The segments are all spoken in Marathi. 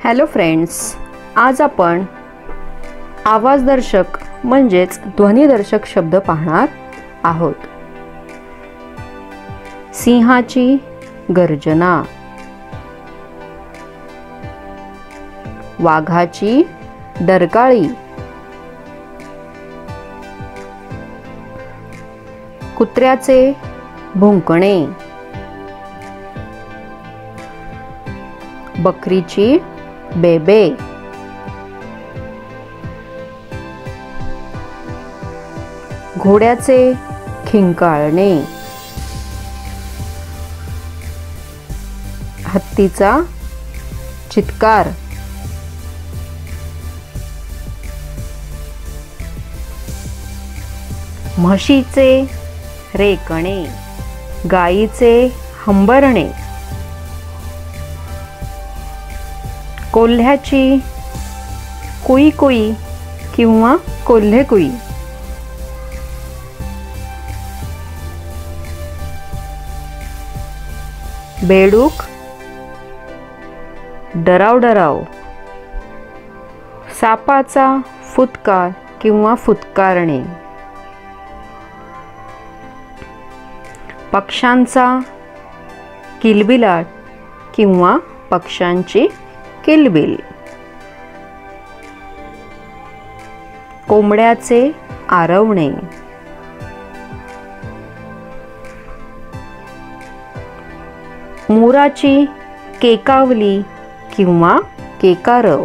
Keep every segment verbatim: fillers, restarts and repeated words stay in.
हॅलो फ्रेंड्स, आज आपण आवाजदर्शक म्हणजेच ध्वनिदर्शक शब्द पाहणार आहोत। सिंहाची गर्जना, वाघाची डरकाळी, कुत्र्याचे भुंकणे, बकरीची बेबे, घोड्याचे खिंकाळणे, हत्तीचा चित्कार, म्हशीचे रेकणे, गाईचे हंबरणे, कोल्ह्याची कुई कुई किंवा कोल्हे कुई, बेडूक डराव डराव, सापाचा फुटकार किंवा फुटकारणे, पक्ष्यांचा किलबिलाट किंवा पक्ष्यांची किलबिल, कोंबड्याचे आरवणे, मोराची केकावली किंवा केकारव,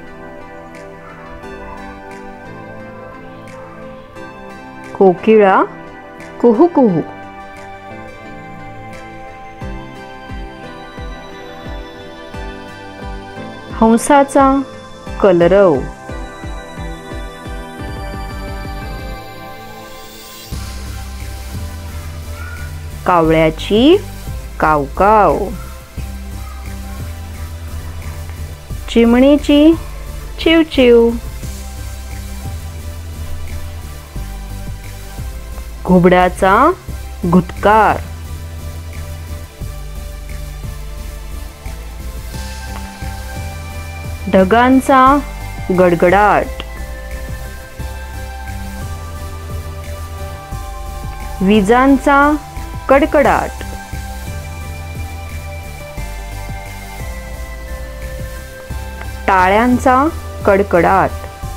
कोकिळा कुहू कुहू, हंसाचा कलरव, कावळ्याची कावकाव, चिमणीची चिवचिव, घुबडाचा घुटकार, ढगांचा गडगडाट, विजांचा कडकडाट, टाळ्यांचा कडकडाट,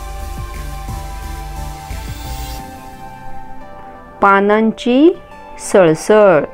पानांची सळसळ।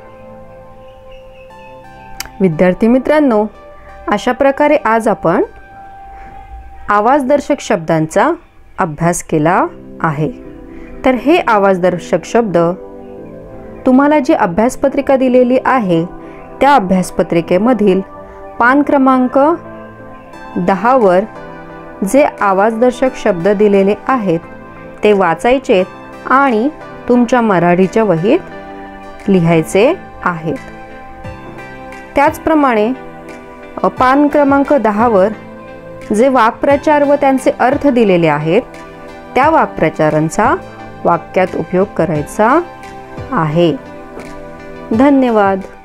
विद्यार्थी मित्रांनो, अशा प्रकारे आज आपण आवाजदर्शक शब्दांचा अभ्यास केला आहे। तर हे आवाजदर्शक शब्द तुम्हाला जी अभ्यासपत्रिका दिलेली आहे त्या अभ्यासपत्रिकेमधील पान क्रमांक दहा वर जे आवाजदर्शक शब्द दिलेले आहेत ते वाचायचे आणि तुमच्या मराठीच्या वहीत लिहायचे आहेत। त्याचप्रमाणे पान क्रमांक दहा वर जे वाक्प्रचार व त्यांचे अर्थ दिलेले आहेत त्या वाक्प्रचारांचा वाक्यात उपयोग करायचा आहे। धन्यवाद।